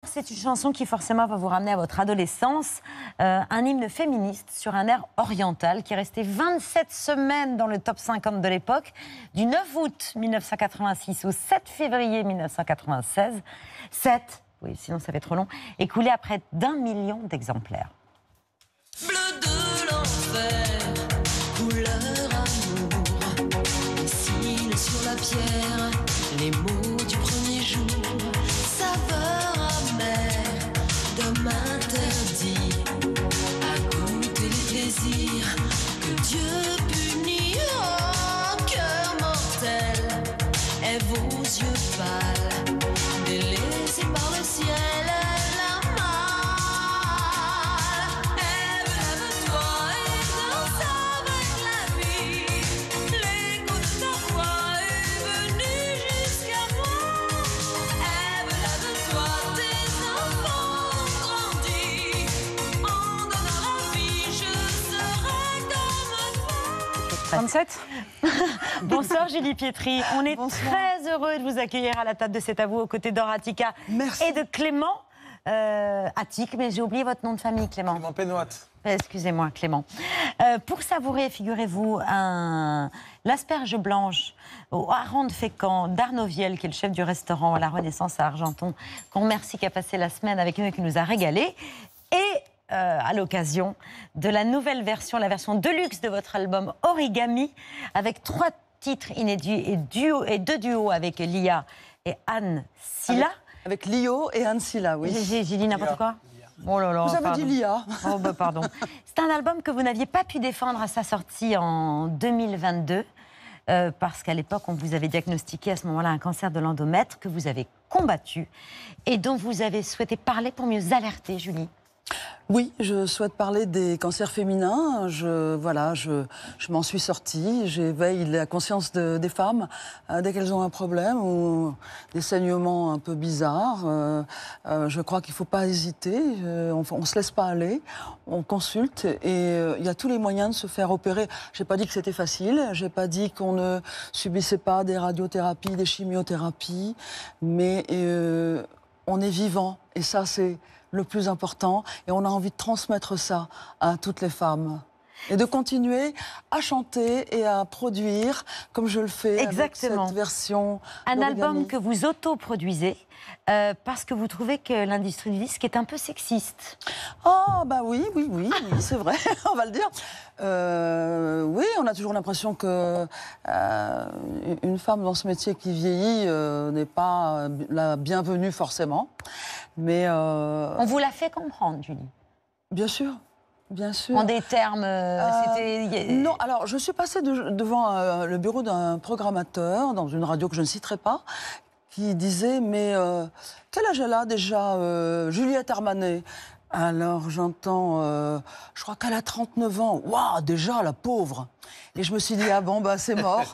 c'est une chanson qui forcément va vous ramener à votre adolescence. Un hymne féministe sur un air oriental qui est resté 27 semaines dans le top 50 de l'époque, du 9 août 1986 au 7 février 1996. 7, oui, sinon ça fait trop long, écoulé à près d'1 million d'exemplaires. Bleu de l'enfer, couleur amour, dessine sur la pierre les mots du premier jour, saveur amère d'homme interdit, à goûter les plaisirs que Dieu punit. Oh, cœur mortel, et vos yeux pâles, délaissés par le ciel. Bonsoir Julie Pietri, on est très heureux de vous accueillir à la table de C'est à vous aux côtés d'Horatica et de Clément Attic, mais j'ai oublié votre nom de famille, Clément. Clément Pénoat. Excusez-moi, Clément. Pour savourer, figurez-vous, l'asperge blanche au hareng de Fécamp d'Arnaud Viel, qui est le chef du restaurant La Renaissance à Argenton, qu'on remercie, qui a passé la semaine avec nous et qui nous a régalé. Et à l'occasion de la nouvelle version, la version deluxe de votre album Origami, avec 3 titres inédits et 2 duos avec Lia et Anne Silla. Avec Lio et Anne Silla, oui. J'ai dit n'importe quoi. Oh là là, vous avez dit Lia. Oh bah pardon. C'est un album que vous n'aviez pas pu défendre à sa sortie en 2022, parce qu'à l'époque, on vous avait diagnostiqué à ce moment-là un cancer de l'endomètre que vous avez combattu et dont vous avez souhaité parler pour mieux alerter, Julie. Oui, je souhaite parler des cancers féminins. Je m'en suis sortie. J'éveille la conscience des femmes dès qu'elles ont un problème ou des saignements un peu bizarres. Je crois qu'il ne faut pas hésiter. On ne se laisse pas aller. On consulte et il y a tous les moyens de se faire opérer. Je n'ai pas dit que c'était facile. Je n'ai pas dit qu'on ne subissait pas des radiothérapies, des chimiothérapies. Mais on est vivant. Et ça, c'est le plus important, et on a envie de transmettre ça à toutes les femmes. Et de continuer à chanter et à produire, comme je le fais. Exactement. Avec cette version un album que vous autoproduisez, parce que vous trouvez que l'industrie du disque est un peu sexiste. Oh, bah oui, c'est vrai, on va le dire. Oui, on a toujours l'impression que une femme dans ce métier qui vieillit n'est pas la bienvenue forcément. Mais on vous l'a fait comprendre, Julie. Bien sûr. Bien sûr. En des termes, non, alors je suis passée devant le bureau d'un programmateur dans une radio que je ne citerai pas, qui disait, mais quel âge elle a déjà, Juliette Armanet? Alors j'entends, je crois qu'elle a 39 ans. Waouh, déjà, la pauvre. Et je me suis dit, ah bon, bah c'est mort.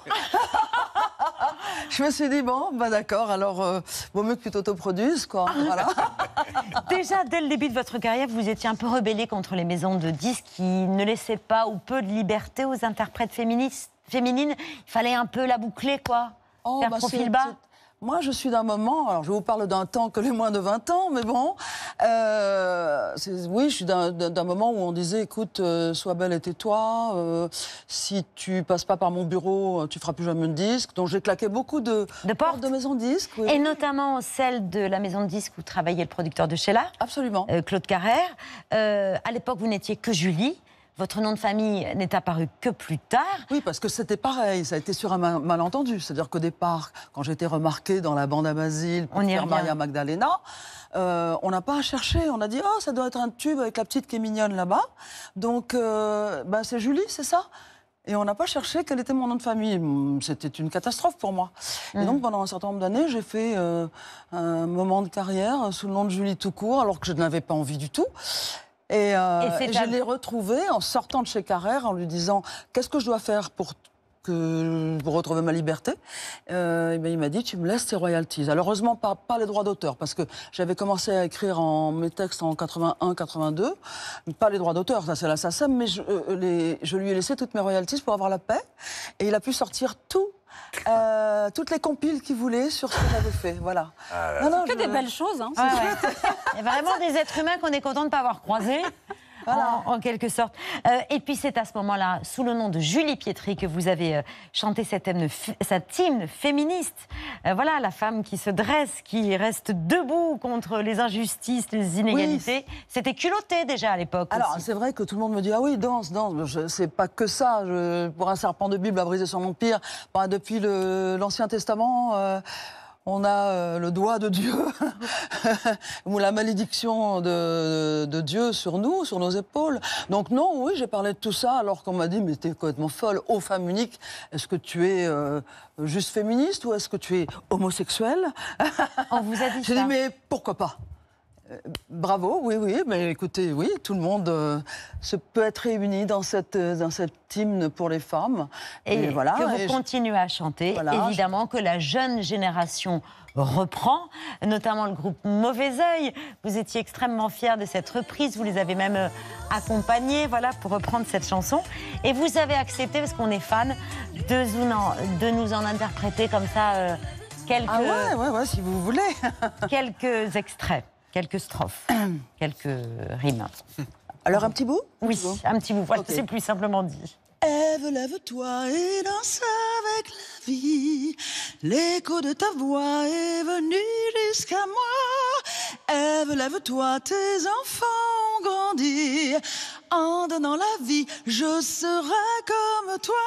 Je me suis dit, bon, bah d'accord, alors vaut mieux que tu t'autoproduises, quoi. Voilà. Déjà, dès le début de votre carrière, vous étiez un peu rebellée contre les maisons de disques qui ne laissaient pas ou peu de liberté aux interprètes féminines. Il fallait un peu la boucler, quoi. Faire profil bas. Moi, je suis d'un moment, alors je vous parle d'un temps que les moins de 20 ans, mais bon, oui, je suis d'un moment où on disait, écoute, sois belle et tais-toi, si tu passes pas par mon bureau, tu feras plus jamais de disque. Donc j'ai claqué beaucoup de portes de maisons de disques. Oui. Et notamment celle de la maison de disques où travaillait le producteur de Sheila. Absolument. Claude Carrère. À l'époque, vous n'étiez que Julie. Votre nom de famille n'est apparu que plus tard. Oui, parce que c'était pareil, ça a été sur un malentendu. C'est-à-dire qu'au départ, quand j'ai été remarquée dans la bande à Basile pour faire Maria Magdalena, on n'a pas cherché. On a dit, oh, ça doit être un tube avec la petite qui est mignonne là-bas. Donc, c'est Julie, c'est ça? Et on n'a pas cherché quel était mon nom de famille. C'était une catastrophe pour moi. Et donc, pendant un certain nombre d'années, j'ai fait un moment de carrière sous le nom de Julie tout court, alors que je n'avais pas envie du tout. Et je l'ai retrouvé en sortant de chez Carrère, en lui disant « Qu'est-ce que je dois faire pour retrouver ma liberté ?» Et bien, il m'a dit « Tu me laisses tes royalties. » Alors, heureusement, pas les droits d'auteur, parce que j'avais commencé à écrire mes textes en 81-82. Pas les droits d'auteur, ça c'est la SACEM, mais je lui ai laissé toutes mes royalties pour avoir la paix. Et il a pu sortir tout toutes les compiles qu'il voulait sur ce que j'avais fait. Voilà. Que des belles choses. Hein, Il y a vraiment des êtres humains qu'on est content de ne pas avoir croisés. Voilà. En quelque sorte. Et puis c'est à ce moment-là, sous le nom de Julie Pietri, que vous avez chanté cet hymne féministe. Voilà, la femme qui se dresse, qui reste debout contre les injustices, les inégalités. Oui. C'était culotté déjà à l'époque. Alors c'est vrai que tout le monde me dit, ah oui, danse. C'est pas que ça. Pour un serpent de Bible à briser son empire, depuis l'Ancien Testament... on a le doigt de Dieu, ou la malédiction de Dieu sur nous, sur nos épaules. Donc non, oui, j'ai parlé de tout ça, alors qu'on m'a dit, mais t'es complètement folle, ô femme unique, est-ce que tu es juste féministe ou est-ce que tu es homosexuelle? On vous a dit ça. J'ai dit, mais pourquoi pas? Bravo, oui, mais écoutez, oui, tout le monde peut être réuni dans cet hymne pour les femmes. Et voilà, que vous continuez à chanter, voilà, évidemment, que la jeune génération reprend, notamment le groupe Mauvais Oeil. Vous étiez extrêmement fiers de cette reprise, vous les avez même accompagnés, voilà, pour reprendre cette chanson. Et vous avez accepté, parce qu'on est fan, de nous en interpréter comme ça quelques... Ah ouais, si vous voulez. Quelques extraits. Quelques strophes, quelques rimes. Alors un petit bout? Oui, un petit bout. Voilà, okay. C'est plus simplement dit. Ève, lève-toi et danse avec la vie. L'écho de ta voix est venu jusqu'à moi. Ève, lève-toi, tes enfants ont grandi. En donnant la vie, je serai comme toi.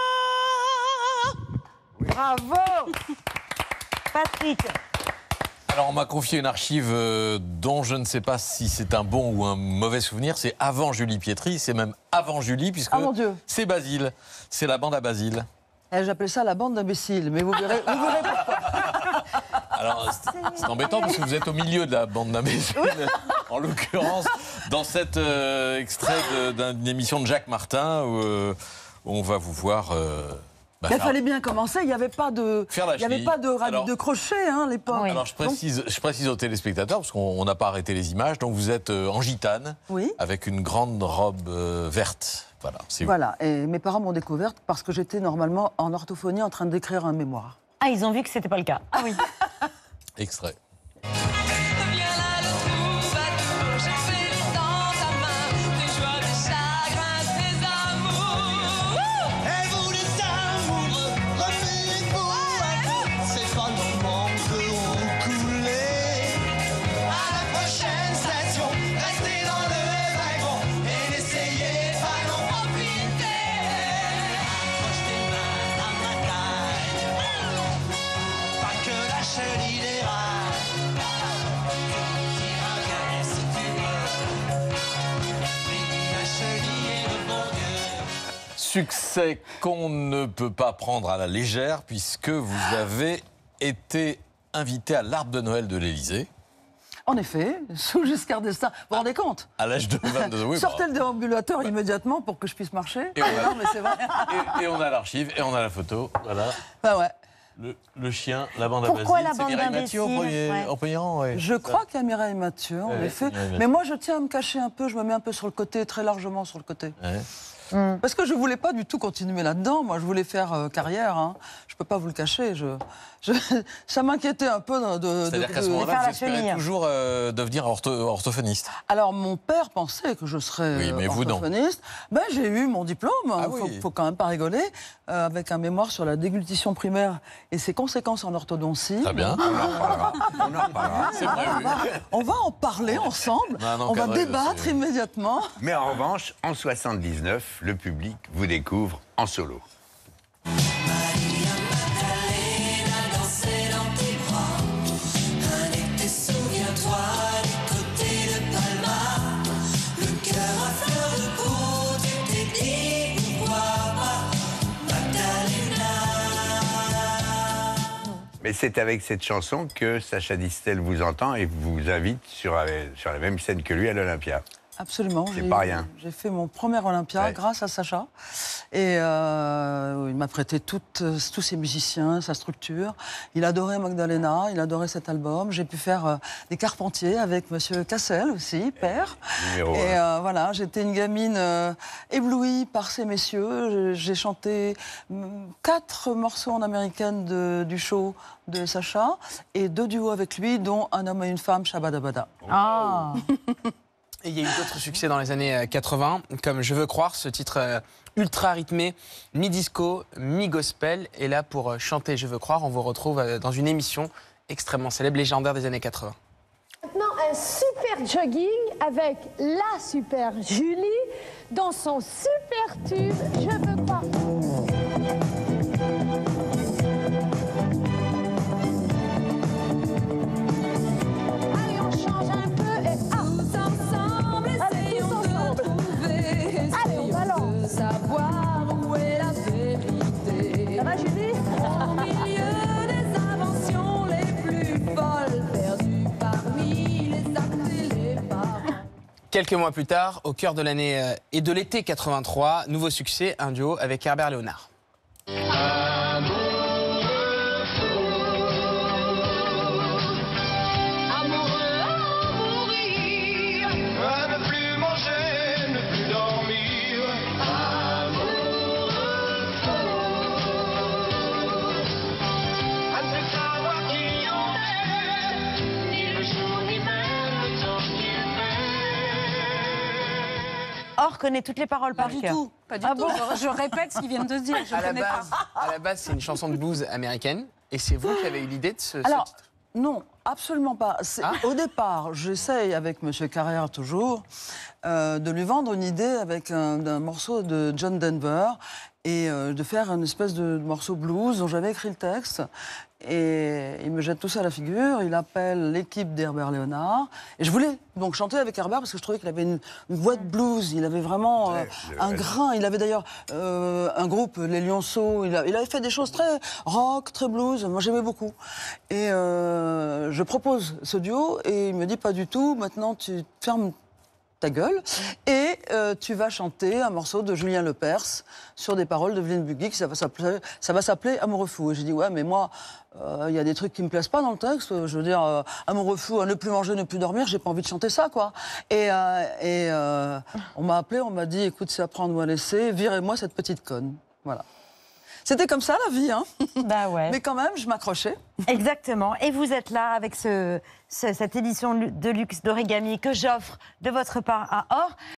Bravo Patrick. Alors, on m'a confié une archive dont je ne sais pas si c'est un bon ou un mauvais souvenir. C'est avant Julie Pietri, c'est même avant Julie, puisque c'est Basile. C'est la bande à Basile. J'appelais ça la bande d'imbéciles, mais vous verrez pourquoi. Alors, c'est embêtant parce que vous êtes au milieu de la bande d'imbéciles, en l'occurrence, dans cet extrait d'une émission de Jacques Martin où on va vous voir... il fallait bien commencer, il n'y avait pas de crochet à l'époque. Oui. Alors je précise aux téléspectateurs, parce qu'on n'a pas arrêté les images, donc vous êtes en gitane, avec une grande robe verte. Voilà, et mes parents m'ont découverte parce que j'étais normalement en orthophonie en train d'écrire un mémoire. Ah, ils ont vu que c'était pas le cas. Ah oui. Extrait. Succès qu'on ne peut pas prendre à la légère puisque vous avez été invité à l'Arbre de Noël de l'Élysée. En effet, sous Giscard d'Estaing. Vous vous rendez compte? À l'âge de 22 ans, oui. Sortez le déambulateur immédiatement pour que je puisse marcher. Non, mais c'est vrai. Et on a l'archive, et on a la photo. Voilà. Ah ouais. Le chien, la bande à Basile. Pourquoi la bande d'imbéciles? En payant, ouais. Je crois qu'il y a Mireille Mathieu, en effet. Mais moi, je tiens à me cacher un peu. Je me mets un peu sur le côté, très largement sur le côté. Ouais. Parce que je ne voulais pas du tout continuer là-dedans. Moi, je voulais faire carrière. Hein. Je ne peux pas vous le cacher. Ça m'inquiétait un peu C'est-à-dire qu'à ce moment-là, vous espérez toujours devenir orthophoniste. Alors, mon père pensait que je serais orthophoniste. Ben, j'ai eu mon diplôme, il faut quand même pas rigoler, avec un mémoire sur la déglutition primaire et ses conséquences en orthodontie. Très bien. On en reparlera. C'est prévu. On va en parler ensemble. On va débattre immédiatement. Mais en revanche, en 79, le public vous découvre en solo. Et c'est avec cette chanson que Sacha Distel vous entend et vous invite sur la même scène que lui à l'Olympia. Absolument. C'est pas rien. J'ai fait mon premier Olympia grâce à Sacha. Et il m'a prêté tous ses musiciens, sa structure. Il adorait Magdalena, il adorait cet album. J'ai pu faire des Carpentiers avec Monsieur Cassel aussi, père. Et voilà, j'étais une gamine éblouie par ces messieurs. J'ai chanté 4 morceaux en américaine du show de Sacha et 2 duos avec lui, dont Un homme et une femme, Shabadabada. Ah. Et il y a eu d'autres succès dans les années 80, comme Je veux croire, ce titre ultra rythmé, mi-disco, mi-gospel. Et là, pour chanter Je veux croire, on vous retrouve dans une émission extrêmement célèbre, légendaire des années 80. Maintenant, un super jogging avec la super Julie dans son super tube Je veux croire. Allez, on change un peu et tous ensemble, essayons de trouver. Allez, on balance. Savoir où est la vérité. Ça va, Julie? Au milieu des inventions les plus folles, perdues parmi les actes et les parents. Quelques mois plus tard, au cœur de l'année et de l'été 83, nouveau succès, un duo avec Herbert Léonard. Or connaît toutes les paroles par cœur. Pas du tout. Je répète ce qu'ils viennent de dire. Je À connais pas. la base, c'est une chanson de blues américaine. Et c'est vous qui avez eu l'idée de ce Alors, titre. non, absolument pas. Au départ, j'essaye avec M. Carrière toujours de lui vendre une idée avec un morceau de John Denver et de faire une espèce de morceau blues dont j'avais écrit le texte. Et il me jette tout ça à la figure, il appelle l'équipe d'Herbert Léonard. Et je voulais donc chanter avec Herbert parce que je trouvais qu'il avait une voix de blues, il avait vraiment un grain. Il avait d'ailleurs un groupe, les Lionceaux, il avait fait des choses très rock, très blues, moi j'aimais beaucoup. Et je propose ce duo et il me dit pas du tout, maintenant tu fermes ta gueule, et tu vas chanter un morceau de Julien Lepers sur des paroles de Evelyne Bugui, ça va s'appeler Amoureux fou. Et j'ai dit, ouais, mais moi, il y a des trucs qui me plaisent pas dans le texte, je veux dire, Amoureux fou, ne plus manger, ne plus dormir, j'ai pas envie de chanter ça, quoi. Et on m'a appelé, on m'a dit, écoute, c'est à prendre ou à laisser, virez-moi cette petite conne. Voilà. C'était comme ça, la vie, hein. Bah ouais. Mais quand même, je m'accrochais. Exactement. Et vous êtes là avec cette édition de luxe d'Origami que j'offre de votre part à Or.